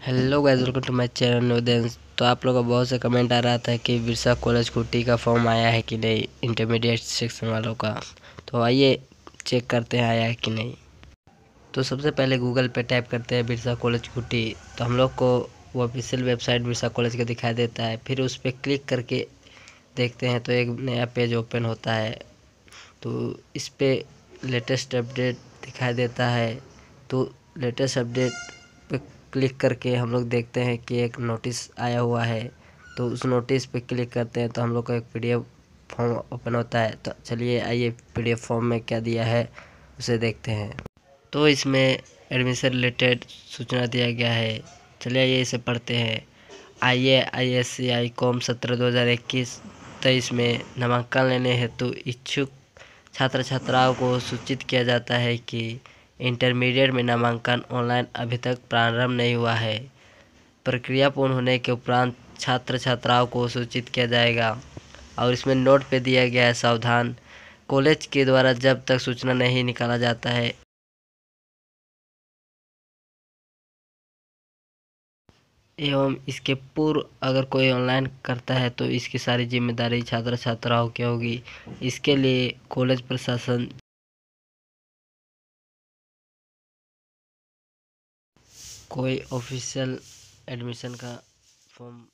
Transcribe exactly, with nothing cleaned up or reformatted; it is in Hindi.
Hello guys, welcome to my channel नोदेंस। तो आप लोगों का बहुत से कमेंट आ रहा था कि बिरसा कॉलेज कुट्टी का फॉर्म आया है कि नहीं, इंटरमीडिएट सेक्शन वालों का। तो आइए चेक करते हैं आया है कि नहीं। तो सबसे पहले गूगल पे टाइप करते हैं बिरसा कॉलेज कुट्टी। तो हम लोग को वो ऑफिशियल वेबसाइट बिरसा कॉलेज का दिखाई देता है। फिर उस पर क्लिक करके देखते हैं तो एक नया पेज ओपन होता है। तो इस पर लेटेस्ट अपडेट दिखाई देता है। तो लेटेस्ट अपडेट पे क्लिक करके हम लोग देखते हैं कि एक नोटिस आया हुआ है। तो उस नोटिस पे क्लिक करते हैं तो हम लोग का एक पीडीएफ फॉर्म ओपन होता है। तो चलिए आइए पीडीएफ फॉर्म में क्या दिया है उसे देखते हैं। तो इसमें एडमिशन रिलेटेड सूचना दिया गया है। चलिए आइए इसे पढ़ते हैं। आई ए I S C I com सत्रह दो हज़ार इक्कीस तेईस में नामांकन लेने हेतु इच्छुक छात्र छात्राओं को सूचित किया जाता है कि इंटरमीडिएट में नामांकन ऑनलाइन अभी तक प्रारंभ नहीं हुआ है। प्रक्रिया पूर्ण होने के उपरांत छात्र छात्राओं को सूचित किया जाएगा। और इसमें नोट पे दिया गया है, सावधान, कॉलेज के द्वारा जब तक सूचना नहीं निकाला जाता है एवं इसके पूर्व अगर कोई ऑनलाइन करता है तो इसकी सारी जिम्मेदारी छात्र छात्राओं की होगी। इसके लिए कॉलेज प्रशासन कोई ऑफिशियल एडमिशन का फॉर्म